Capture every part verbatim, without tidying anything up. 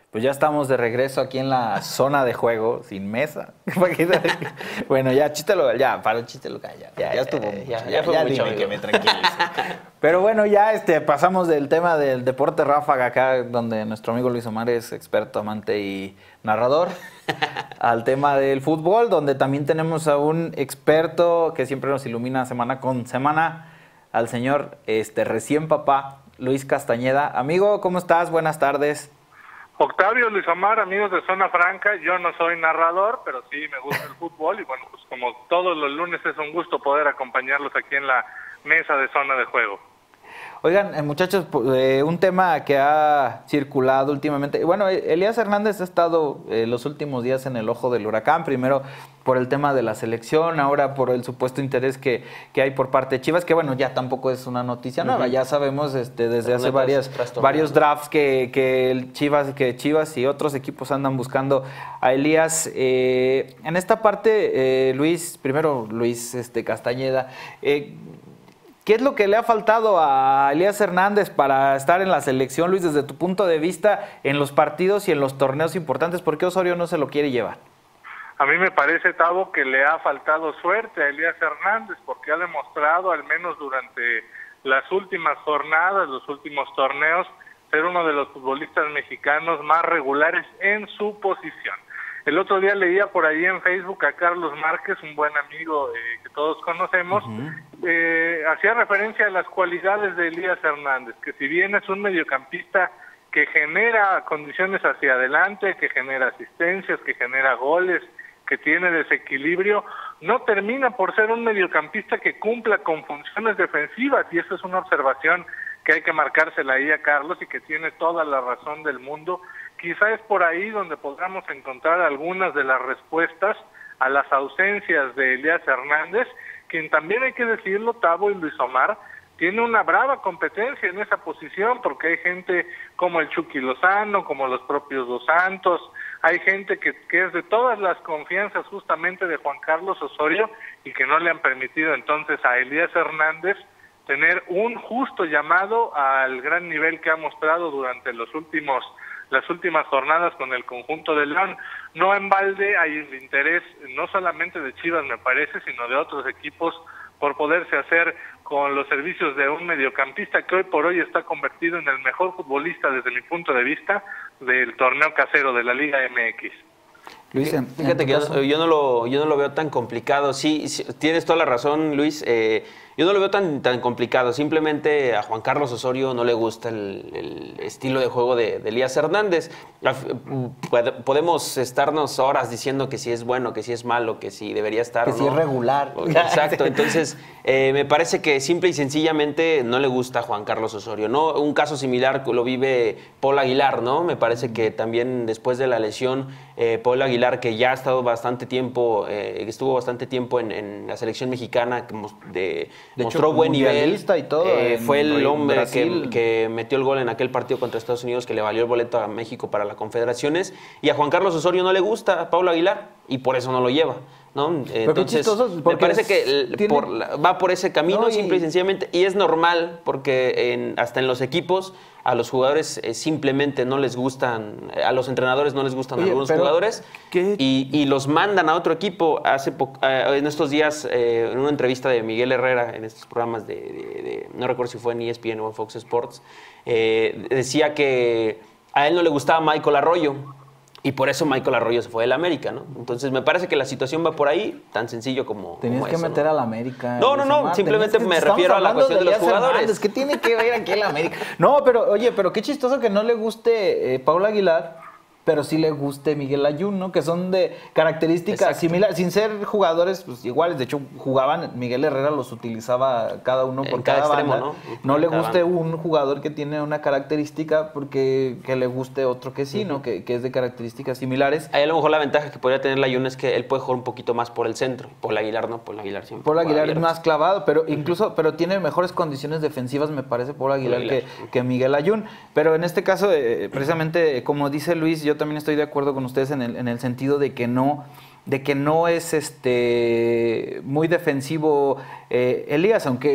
Pues ya estamos de regreso aquí en la zona de juego, sin mesa. Bueno, ya, chítelo, ya, para el chiste local, ya, ya, ya estuvo. Ya, mucho, ya, ya, fue ya mucho, dime amigo. que me tranquilice. Pero bueno, ya este, pasamos del tema del deporte ráfaga acá, donde nuestro amigo Luis Omar es experto, amante y narrador, al tema del fútbol, donde también tenemos a un experto que siempre nos ilumina semana con semana, al señor este, recién papá, Luis Castañeda. Amigo, ¿cómo estás? Buenas tardes. Octavio, Luis Omar, amigos de Zona Franca, yo no soy narrador, pero sí me gusta el fútbol y bueno, pues como todos los lunes es un gusto poder acompañarlos aquí en la mesa de Zona de Juego. Oigan, eh, muchachos, eh, un tema que ha circulado últimamente. Bueno, Elías Hernández ha estado eh, los últimos días en el ojo del huracán, primero por el tema de la selección, ahora por el supuesto interés que, que hay por parte de Chivas, que bueno, ya tampoco es una noticia nueva, uh-huh. Ya sabemos este, desde hace varias, varios drafts que, que el Chivas, que Chivas y otros equipos andan buscando a Elías. Eh, en esta parte, eh, Luis, primero Luis este, Castañeda, eh, ¿qué es lo que le ha faltado a Elías Hernández para estar en la selección, Luis, desde tu punto de vista, en los partidos y en los torneos importantes? ¿Por qué Osorio no se lo quiere llevar? A mí me parece, Tavo, que le ha faltado suerte a Elías Hernández, porque ha demostrado, al menos durante las últimas jornadas, los últimos torneos, ser uno de los futbolistas mexicanos más regulares en su posición. El otro día leía por ahí en Facebook a Carlos Márquez, un buen amigo eh, que todos conocemos, uh-huh. eh, hacía referencia a las cualidades de Elías Hernández, que si bien es un mediocampista que genera condiciones hacia adelante, que genera asistencias, que genera goles, que tiene desequilibrio, no termina por ser un mediocampista que cumpla con funciones defensivas, y eso es una observación que hay que marcársela ahí a Carlos y que tiene toda la razón del mundo. Quizá es por ahí donde podamos encontrar algunas de las respuestas a las ausencias de Elías Hernández, quien también hay que decirlo, Tavo y Luis Omar, tiene una brava competencia en esa posición, porque hay gente como el Chucky Lozano, como los propios Dos Santos, hay gente que, que es de todas las confianzas justamente de Juan Carlos Osorio y que no le han permitido entonces a Elías Hernández tener un justo llamado al gran nivel que ha mostrado durante los últimos las últimas jornadas con el conjunto de León. No en balde hay el interés no solamente de Chivas, me parece, sino de otros equipos por poderse hacer con los servicios de un mediocampista que hoy por hoy está convertido en el mejor futbolista desde mi punto de vista del torneo casero de la Liga M X. Luis, fíjate que yo, yo no lo yo no lo veo tan complicado. Sí, sí, tienes toda la razón, Luis. Eh, yo no lo veo tan tan complicado. Simplemente a Juan Carlos Osorio no le gusta el, el estilo de juego de, de Elías Hernández. Podemos estarnos horas diciendo que si es bueno, que si es malo, que si debería estar que o si no. es regular. Exacto. Entonces, eh, me parece que simple y sencillamente no le gusta a Juan Carlos Osorio. No, un caso similar lo vive Paul Aguilar, ¿no? Me parece que también después de la lesión, eh, Paul Aguilar, que ya ha estado bastante tiempo, eh, estuvo bastante tiempo en, en la selección mexicana, que de, de mostró hecho, buen nivel. Y todo eh, fue el hombre que, Brasil. que metió el gol en aquel partido contra Estados Unidos que le valió el boleto a México para las confederaciones. Y a Juan Carlos Osorio no le gusta a Paul Aguilar y por eso no lo lleva, ¿no? Entonces, me parece que tiene... por, va por ese camino, no, y... simple y sencillamente, y es normal porque en, hasta en los equipos a los jugadores eh, simplemente no les gustan, a los entrenadores no les gustan Oye, algunos jugadores y, y los mandan a otro equipo. Hace po, eh, en estos días, eh, en una entrevista de Miguel Herrera, en estos programas de, de, de no recuerdo si fue en E S P N o en Fox Sports, eh, decía que a él no le gustaba Michael Arroyo. Y por eso Michael Arroyo se fue del América, ¿no? Entonces me parece que la situación va por ahí, tan sencillo como Tenías como que eso, meter ¿no? al América. No, no, no, simplemente que, me refiero a la cuestión de, de los jugadores. Hernández, ¿qué tiene que ver aquí el América? No, pero oye, pero qué chistoso que no le guste eh, Paul Aguilar, pero sí le guste Miguel Layún, ¿no? Que son de características similares, sin ser jugadores pues, iguales. De hecho, jugaban, Miguel Herrera los utilizaba cada uno por en cada, cada extremo, banda. ¿no? No en le guste banda. Un jugador que tiene una característica porque que le guste otro que sí, uh-huh. ¿no? Que, que es de características similares. Ahí a lo mejor la ventaja que podría tener Layún es que él puede jugar un poquito más por el centro. Por Aguilar no, por Aguilar siempre. Por Aguilar es más clavado, pero uh-huh. incluso pero tiene mejores condiciones defensivas, me parece, por Aguilar, Aguilar. Que, uh-huh. que Miguel Layún. Pero en este caso, eh, precisamente, como dice Luis, yo también estoy de acuerdo con ustedes en el, en el sentido de que no de que no es este muy defensivo eh, Elías, aunque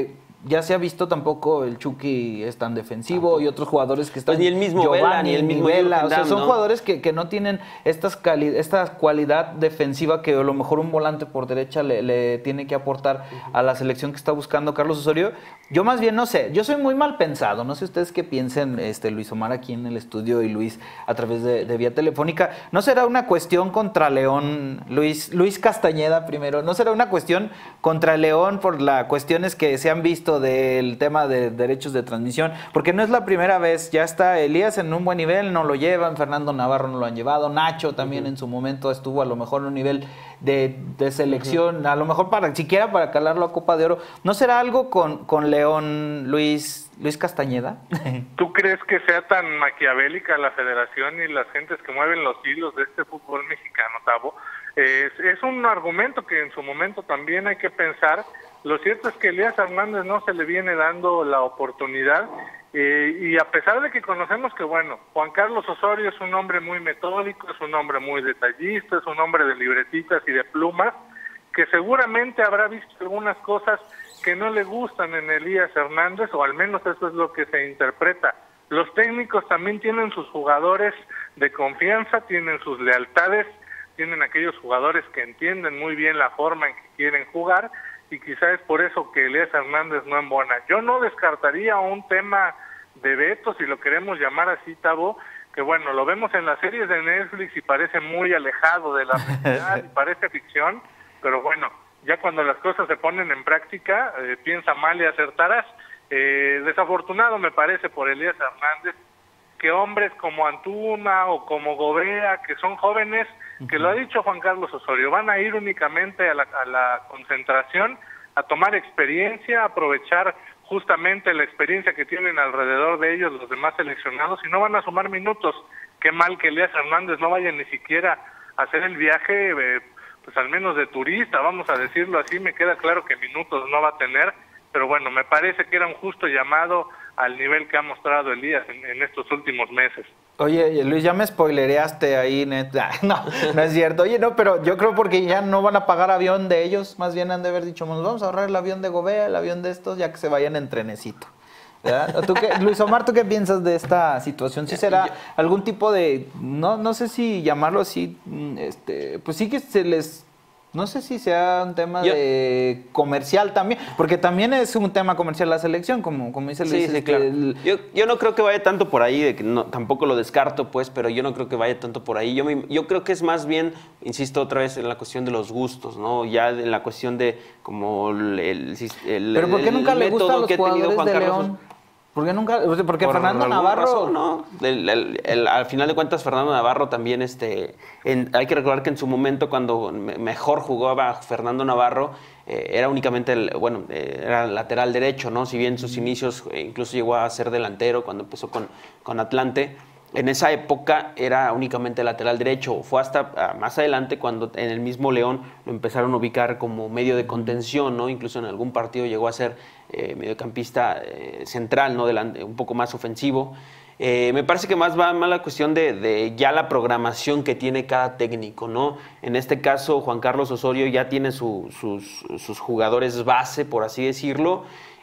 ya se ha visto tampoco el Chucky es tan defensivo y otros jugadores que están... Pues ni el mismo Giovanni, Vela, ni el mismo Vela, o sea, Damm, son ¿no? jugadores que, que no tienen estas cali esta cualidad defensiva que a lo mejor un volante por derecha le, le tiene que aportar a la selección que está buscando Carlos Osorio. Yo más bien no sé, yo soy muy mal pensado, no sé ustedes qué piensen, este, Luis Omar aquí en el estudio y Luis a través de, de vía telefónica. ¿No será una cuestión contra León, Luis, Luis Castañeda primero, no será una cuestión contra León por las cuestiones que se han visto del tema de derechos de transmisión? Porque no es la primera vez, ya está Elías en un buen nivel, no lo llevan, Fernando Navarro no lo han llevado, Nacho también uh-huh. en su momento estuvo a lo mejor en un nivel de, de selección, uh-huh. a lo mejor para siquiera para calarlo a Copa de Oro. ¿No será algo con, con León, Luis, Luis Castañeda? ¿Tú crees que sea tan maquiavélica la federación y las gentes que mueven los hilos de este fútbol mexicano, Tavo? Eh, es, es un argumento que en su momento también hay que pensar. Lo cierto es que Elías Hernández no se le viene dando la oportunidad eh, y a pesar de que conocemos que, bueno, Juan Carlos Osorio es un hombre muy metódico, es un hombre muy detallista, es un hombre de libretitas y de plumas, que seguramente habrá visto algunas cosas que no le gustan en Elías Hernández, o al menos eso es lo que se interpreta. Los técnicos también tienen sus jugadores de confianza, tienen sus lealtades, tienen aquellos jugadores que entienden muy bien la forma en que quieren jugar, y quizás es por eso que Elías Hernández no embona. Yo no descartaría un tema de veto, si lo queremos llamar así, Tavo, que bueno, lo vemos en las series de Netflix y parece muy alejado de la realidad y parece ficción, pero bueno, ya cuando las cosas se ponen en práctica, eh, piensa mal y acertarás. Eh, desafortunado me parece por Elías Hernández que hombres como Antuna o como Gobea, que son jóvenes, que lo ha dicho Juan Carlos Osorio, van a ir únicamente a la, a la concentración, a tomar experiencia, a aprovechar justamente la experiencia que tienen alrededor de ellos los demás seleccionados, y no van a sumar minutos. Qué mal que Elías Hernández no vaya ni siquiera a hacer el viaje, eh, pues al menos de turista, vamos a decirlo así. Me queda claro que minutos no va a tener, pero bueno, me parece que era un justo llamado al nivel que ha mostrado Elías en, en estos últimos meses. Oye, Luis, ya me spoilereaste ahí, neta. No, no es cierto. Oye, no, pero yo creo porque ya no van a pagar avión de ellos, más bien han de haber dicho, nos vamos a ahorrar el avión de Gobea, el avión de estos, ya que se vayan en trenecito. ¿Verdad? ¿Tú qué, Luis Omar, ¿tú qué piensas de esta situación? ¿Sí será algún tipo de, no, no sé si llamarlo así, este, pues sí que se les... No sé si sea un tema yo, de comercial también, porque también es un tema comercial la selección, como, como dice Luis. Sí, sí, claro. El... Yo, yo no creo que vaya tanto por ahí, de que no, tampoco lo descarto, pues, pero yo no creo que vaya tanto por ahí. Yo, me, yo creo que es más bien, insisto otra vez, en la cuestión de los gustos, ¿no? Ya en la cuestión de como el, el, el ¿Pero por qué nunca el le gustan los jugadores Juan de Carlos León? ¿Por qué nunca? Porque por Fernando Navarro... Razón, ¿no? El, el, el, al final de cuentas, Fernando Navarro también, este, en, hay que recordar que en su momento, cuando mejor jugaba Fernando Navarro, eh, era únicamente, el, bueno, eh, era lateral derecho, ¿no? Si bien sus inicios, eh, incluso llegó a ser delantero cuando empezó con, con Atlante. En esa época era únicamente lateral derecho. Fue hasta más adelante cuando en el mismo León lo empezaron a ubicar como medio de contención, ¿no? Incluso en algún partido llegó a ser eh, mediocampista eh, central, ¿no? Delante, un poco más ofensivo. Eh, me parece que más va más la cuestión de, de ya la programación que tiene cada técnico, ¿no? En este caso, Juan Carlos Osorio ya tiene su, sus, sus jugadores base, por así decirlo.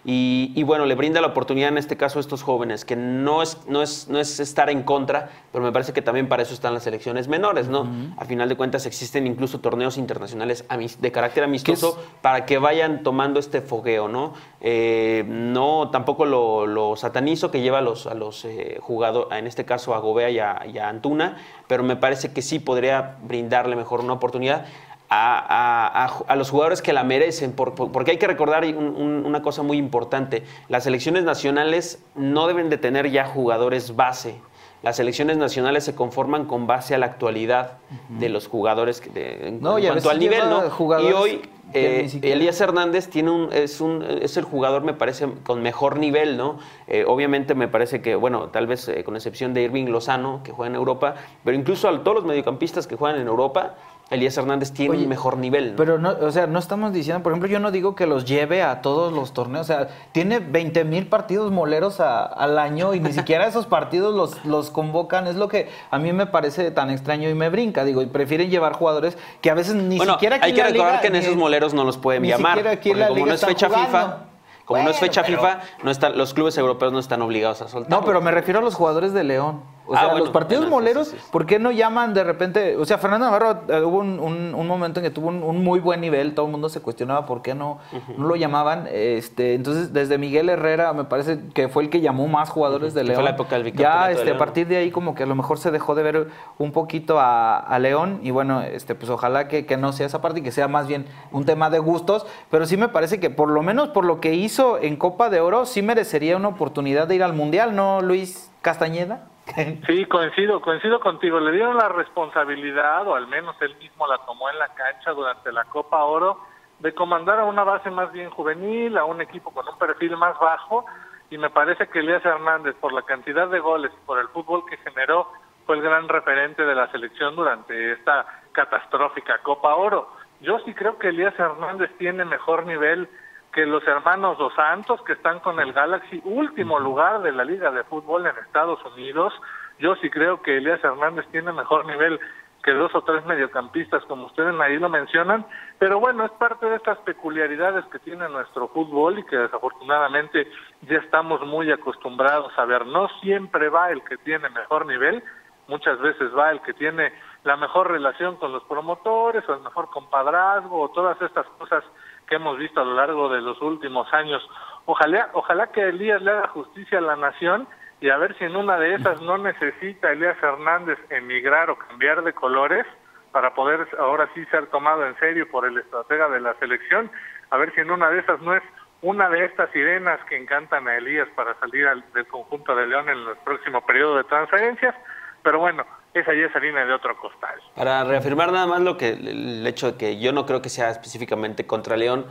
Y, y bueno, le brinda la oportunidad en este caso a estos jóvenes, que no es, no, es, no es estar en contra, pero me parece que también para eso están las selecciones menores, ¿no? Uh-huh. A final de cuentas existen incluso torneos internacionales de carácter amistoso para que vayan tomando este fogueo, ¿no? Eh, no, tampoco lo, lo satanizo que lleva a los, a los eh, jugadores, en este caso a Gobea y a, y a Antuna, pero me parece que sí podría brindarle mejor una oportunidad A, a, a los jugadores que la merecen, por, por, porque hay que recordar un, un, una cosa muy importante: las selecciones nacionales no deben de tener ya jugadores base. Las selecciones nacionales se conforman con base a la actualidad uh-huh. de los jugadores de, en, no, en cuanto al nivel, ¿no? Y hoy eh, Elías Hernández tiene un, es, un, es el jugador, me parece, con mejor nivel, ¿no? Eh, obviamente me parece que, bueno, tal vez eh, con excepción de Irving Lozano, que juega en Europa, pero incluso a todos los mediocampistas que juegan en Europa, Elías Hernández tiene Oye, un mejor nivel, ¿no? Pero, no, o sea, no estamos diciendo, por ejemplo, yo no digo que los lleve a todos los torneos, o sea, tiene veinte mil partidos moleros a, al año y ni siquiera esos partidos los, los convocan, es lo que a mí me parece tan extraño y me brinca, digo, y prefieren llevar jugadores que a veces ni bueno, siquiera aquí hay que en la recordar liga, que en esos moleros no los pueden ni llamar, siquiera aquí en porque la como liga no es fecha jugando. FIFA... Como bueno, no es fecha pero... FIFA, no están, los clubes europeos no están obligados a soltar. No, pero me refiero a los jugadores de León. O sea, ah, bueno, los partidos bueno, moleros, sí, sí, sí. ¿por qué no llaman de repente? O sea, Fernando Navarro eh, hubo un, un, un momento en que tuvo un, un muy buen nivel, todo el mundo se cuestionaba por qué no, uh-huh. no lo llamaban. Este, entonces, desde Miguel Herrera, me parece que fue el que llamó más jugadores uh-huh. de León. Fue la época del ya, este, de León. A partir de ahí, como que a lo mejor se dejó de ver un poquito a, a León. Y bueno, este, pues ojalá que, que no sea esa parte y que sea más bien un tema de gustos. Pero sí me parece que por lo menos por lo que hizo en Copa de Oro, sí merecería una oportunidad de ir al Mundial, ¿no, Luis Castañeda? Sí, coincido, coincido contigo. Le dieron la responsabilidad, o al menos él mismo la tomó en la cancha durante la Copa Oro, de comandar a una base más bien juvenil, a un equipo con un perfil más bajo, y me parece que Elías Hernández, por la cantidad de goles y por el fútbol que generó, fue el gran referente de la selección durante esta catastrófica Copa Oro. Yo sí creo que Elías Hernández tiene mejor nivel que los hermanos Dos Santos, que están con el Galaxy, último lugar de la Liga de Fútbol en Estados Unidos. Yo sí creo que Elías Hernández tiene mejor nivel que dos o tres mediocampistas, como ustedes ahí lo mencionan, pero bueno, es parte de estas peculiaridades que tiene nuestro fútbol y que desafortunadamente ya estamos muy acostumbrados a ver. No siempre va el que tiene mejor nivel, muchas veces va el que tiene la mejor relación con los promotores, o el mejor compadrazgo, o todas estas cosas que hemos visto a lo largo de los últimos años. Ojalá, ojalá que Elías le haga justicia a la nación, y a ver si en una de esas no necesita Elías Hernández emigrar o cambiar de colores para poder ahora sí ser tomado en serio por el estratega de la selección. A ver si en una de esas no es una de estas sirenas que encantan a Elías para salir al, del conjunto de León en el próximo periodo de transferencias. Pero bueno, esa ya es harina de otro costal. Para reafirmar nada más lo que el hecho de que yo no creo que sea específicamente contra León,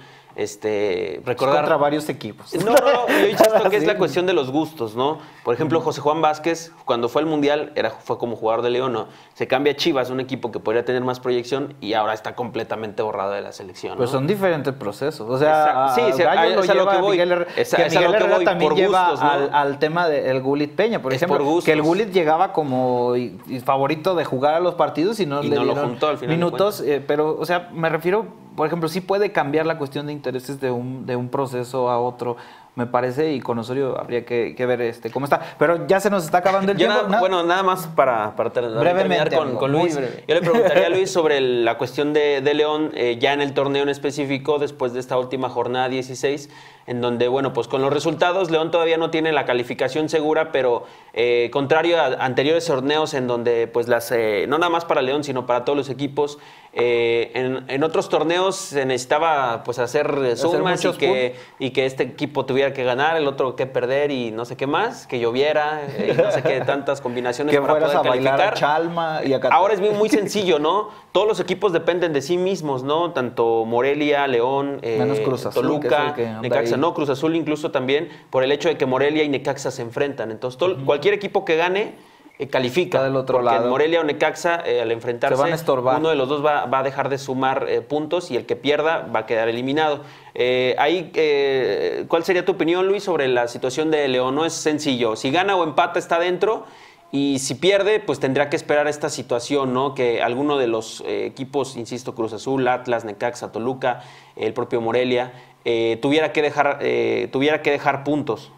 este recordar contra varios equipos. No, no, yo insisto que sí. Es la cuestión de los gustos, ¿no? Por ejemplo, José Juan Vázquez, cuando fue al Mundial, era fue como jugador de León, ¿no? Se cambia a Chivas, un equipo que podría tener más proyección, y ahora está completamente borrado de la selección, ¿no? Pues son diferentes procesos. O sea, sí, sí, Gallo es a lo que voy. Miguel, es, que es Miguel a lo que Herrera voy, también por lleva gustos, ¿no? al, al tema del Gullit Peña, por es ejemplo, por que el Gullit llegaba como favorito de jugar a los partidos y no y le no dieron lo juntó al final minutos, eh, pero, o sea, me refiero, por ejemplo, sí puede cambiar la cuestión de intereses de un, de un proceso a otro, me parece, y con Osorio habría que, que ver este cómo está. Pero ya se nos está acabando el ya tiempo. Nada, ¿no? Bueno, nada más para, para terminar con, con Luis. Yo le preguntaría a Luis sobre la cuestión de, de León, eh, ya en el torneo en específico, después de esta última jornada dieciséis, en donde, bueno, pues con los resultados, León todavía no tiene la calificación segura, pero eh, contrario a anteriores torneos en donde, pues, las eh, no nada más para León, sino para todos los equipos, eh, en, en otros torneos se necesitaba, pues, hacer sumas y que, y que este equipo tuviera que ganar, el otro que perder y no sé qué más, que lloviera, eh, y no sé qué tantas combinaciones que para fueras poder a bailar calificar. A Chalma y a Ahora es muy, muy sencillo, ¿no? Todos los equipos dependen de sí mismos, ¿no? Tanto Morelia, León, eh, Menos Cruz Azul, Toluca, Necaxa, no, Cruz Azul incluso también, por el hecho de que Morelia y Necaxa se enfrentan. Entonces, todo, uh-huh. cualquier equipo que gane eh, califica. Está del otro porque lado. Morelia o Necaxa, eh, al enfrentarse, se van a estorbar. Uno de los dos va, va a dejar de sumar eh, puntos, y el que pierda va a quedar eliminado. Eh, ahí, eh, ¿cuál sería tu opinión, Luis, sobre la situación de León? No es sencillo. Si gana o empata, está dentro. Y si pierde, pues tendrá que esperar esta situación, ¿no? Que alguno de los eh, equipos, insisto, Cruz Azul, Atlas, Necaxa, Toluca, el propio Morelia, eh, tuviera que dejar eh, tuviera que dejar puntos.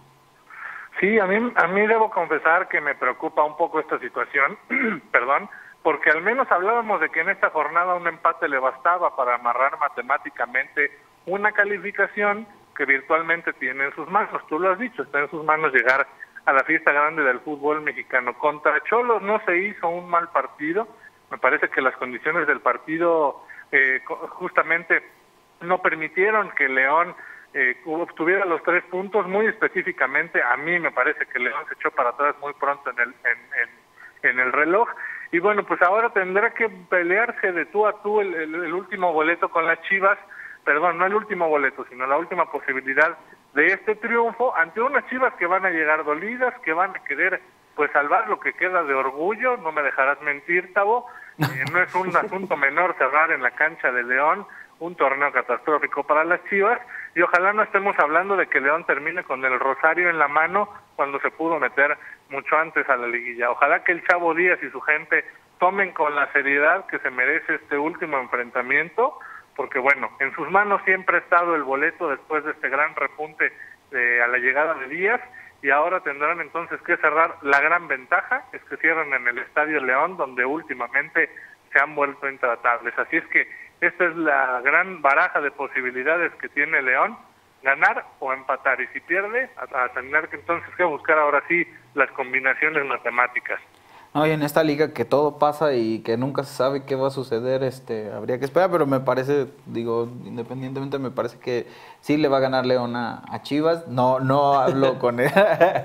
Sí, a mí, a mí debo confesar que me preocupa un poco esta situación, perdón, porque al menos hablábamos de que en esta jornada un empate le bastaba para amarrar matemáticamente una calificación que virtualmente tiene en sus manos. Tú lo has dicho, está en sus manos llegar a la fiesta grande del fútbol mexicano. Contra Cholos no se hizo un mal partido, me parece que las condiciones del partido eh, justamente no permitieron que León eh, obtuviera los tres puntos. Muy específicamente, a mí me parece que León se echó para atrás muy pronto en el, en, en, en el reloj, y bueno, pues ahora tendrá que pelearse de tú a tú el, el, el último boleto con las Chivas, perdón, no el último boleto, sino la última posibilidad de este triunfo ante unas Chivas que van a llegar dolidas, que van a querer pues salvar lo que queda de orgullo. No me dejarás mentir, Tavo, eh, no es un asunto menor cerrar en la cancha de León un torneo catastrófico para las Chivas, y ojalá no estemos hablando de que León termine con el rosario en la mano cuando se pudo meter mucho antes a la liguilla. Ojalá que el Chavo Díaz y su gente tomen con la seriedad que se merece este último enfrentamiento, porque bueno, en sus manos siempre ha estado el boleto después de este gran repunte de, a la llegada de Díaz, y ahora tendrán entonces que cerrar. La gran ventaja es que cierran en el Estadio León, donde últimamente se han vuelto intratables. Así es que esta es la gran baraja de posibilidades que tiene León, ganar o empatar, y si pierde, a, a tener que entonces que buscar ahora sí las combinaciones matemáticas. No, y en esta liga que todo pasa y que nunca se sabe qué va a suceder, este, habría que esperar, pero me parece, digo, independientemente, me parece que sí le va a ganar León a, a Chivas. No, no hablo con él,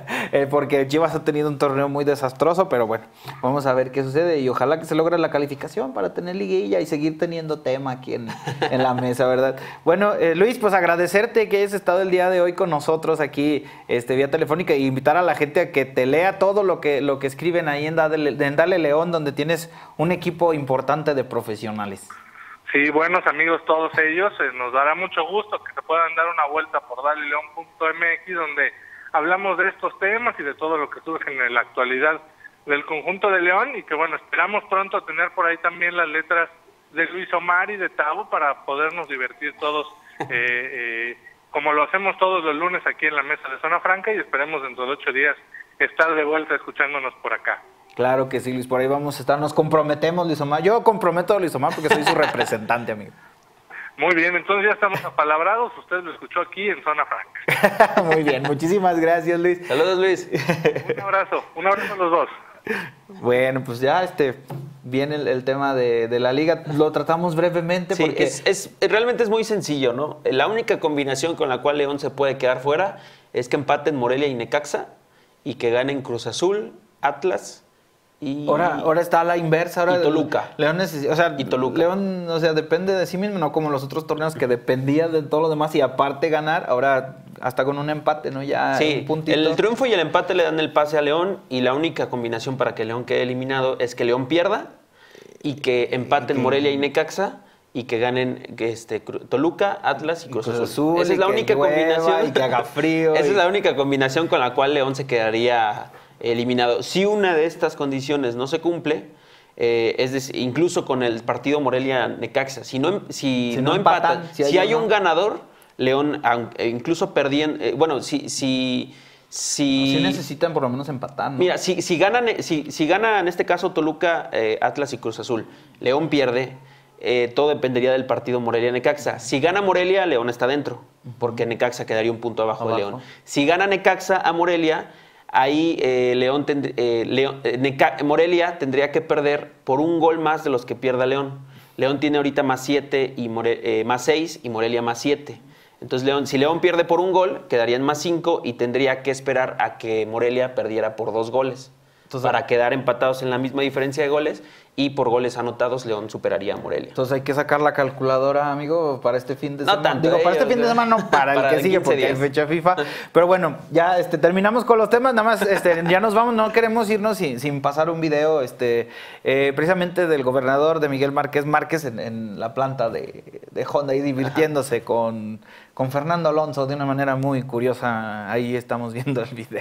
porque Chivas ha tenido un torneo muy desastroso, pero bueno, vamos a ver qué sucede y ojalá que se logre la calificación para tener liguilla y seguir teniendo tema aquí en, en la mesa, ¿verdad? Bueno, eh, Luis, pues agradecerte que hayas estado el día de hoy con nosotros aquí, este, vía telefónica, e invitar a la gente a que te lea todo lo que, lo que escriben ahí en Dale en Dale León, donde tienes un equipo importante de profesionales. Sí, buenos amigos todos ellos, eh, nos dará mucho gusto que se puedan dar una vuelta por dale león punto m x, donde hablamos de estos temas y de todo lo que surge en la actualidad del conjunto de León, y que bueno, esperamos pronto tener por ahí también las letras de Luis Omar y de Tavo para podernos divertir todos, eh, eh, como lo hacemos todos los lunes aquí en la mesa de Zona Franca, y esperemos dentro de ocho días estar de vuelta escuchándonos por acá. Claro que sí, Luis, por ahí vamos a estar, nos comprometemos, Luis Omar. Yo comprometo a Luis Omar porque soy su representante, amigo. Muy bien, entonces ya estamos apalabrados, usted lo escuchó aquí en Zona Franca. Muy bien, muchísimas gracias, Luis. Saludos, Luis. Un abrazo, un abrazo a los dos. Bueno, pues ya este viene el, el tema de, de la liga, lo tratamos brevemente. Sí, porque es, es, realmente es muy sencillo, ¿no? La única combinación con la cual León se puede quedar fuera es que empaten Morelia y Necaxa y que ganen Cruz Azul, Atlas. Y, ahora, ahora está a la inversa. Ahora y Toluca. León, neces- o sea, y Toluca. León, o sea, depende de sí mismo, no como los otros torneos que dependía de todo lo demás y aparte ganar. Ahora hasta con un empate, ¿no? Ya sí, un puntito. El triunfo y el empate le dan el pase a León, y la única combinación para que León quede eliminado es que León pierda y que empaten Morelia y Necaxa y que ganen este, Toluca, Atlas y Cruz, Cruz Azul. Azul. Esa es la única combinación. Y que haga frío. Esa y... es la única combinación con la cual León se quedaría eliminado. Si una de estas condiciones no se cumple, eh, es decir, incluso con el partido Morelia-Necaxa, si no, si si no, no empatan, empatan, si hay, si hay un ganador, León, incluso perdiendo, eh, bueno, si... si Si, sí necesitan por lo menos empatar, ¿no? Mira, si, si, ganan, si, si gana en este caso Toluca, eh, Atlas y Cruz Azul, León pierde, eh, todo dependería del partido Morelia-Necaxa. Si gana Morelia, León está dentro, porque Necaxa quedaría un punto abajo, abajo. de León. Si gana Necaxa a Morelia, ahí eh, León tend, eh, León, eh, Neca, Morelia tendría que perder por un gol más de los que pierda León. León tiene ahorita más siete y More, eh, más seis y Morelia más siete. Entonces, León, si León pierde por un gol, quedarían más cinco y tendría que esperar a que Morelia perdiera por dos goles. Entonces, para quedar empatados en la misma diferencia de goles, y por goles anotados León superaría a Morelia. Entonces hay que sacar la calculadora, amigo, para este fin de no semana. Tanto, Digo, eh, para este fin de semana no, para, para el que sigue, porque días. Hay fecha FIFA. Pero bueno, ya este, terminamos con los temas, nada más este, ya nos vamos, no queremos irnos sin, sin pasar un video este, eh, precisamente del gobernador de Miguel Márquez Márquez en, en la planta de, de Honda, ahí divirtiéndose con, con Fernando Alonso de una manera muy curiosa. Ahí estamos viendo el video.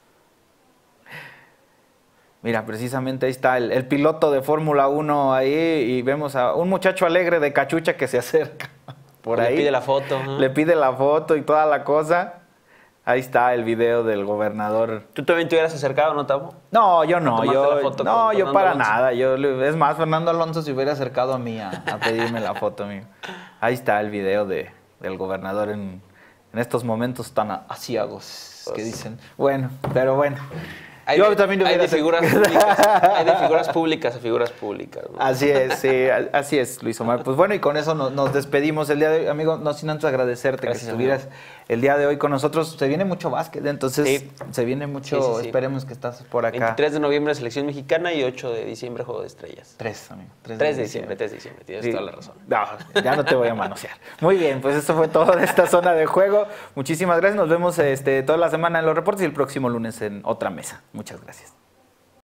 Mira, precisamente ahí está el, el piloto de Fórmula uno ahí, y vemos a un muchacho alegre de cachucha que se acerca por le ahí. Le pide la foto. ¿eh? Le pide la foto y toda la cosa. Ahí está el video del gobernador. ¿Tú también te hubieras acercado, no, Tavo? No, yo no. Yo, la foto no, yo para Alonso? nada. Yo, es más, Fernando Alonso se hubiera acercado a mí a, a pedirme la foto. Amigo. Ahí está el video de, del gobernador en, en estos momentos tan asiagos pues, que dicen. Bueno, pero bueno. Hay, Yo de, también hay, de figuras públicas, hay de figuras públicas a figuras públicas, ¿no? Así es, sí, así es, Luis Omar. Pues bueno, y con eso nos, nos despedimos el día de hoy. Amigo, no sin antes agradecerte Gracias, que estuvieras amigo. el día de hoy con nosotros. Se viene mucho básquet, entonces sí. se viene mucho, sí, sí, sí. esperemos que estás por acá. veintitrés de noviembre Selección Mexicana y ocho de diciembre Juego de Estrellas. Tres, amigo. tres de diciembre, tres de diciembre, tienes sí. toda la razón. No, ya no te voy a manosear. Muy bien, pues esto fue todo de esta zona de juego. Muchísimas gracias, nos vemos este, toda la semana en los reportes y el próximo lunes en otra mesa. Muchas gracias.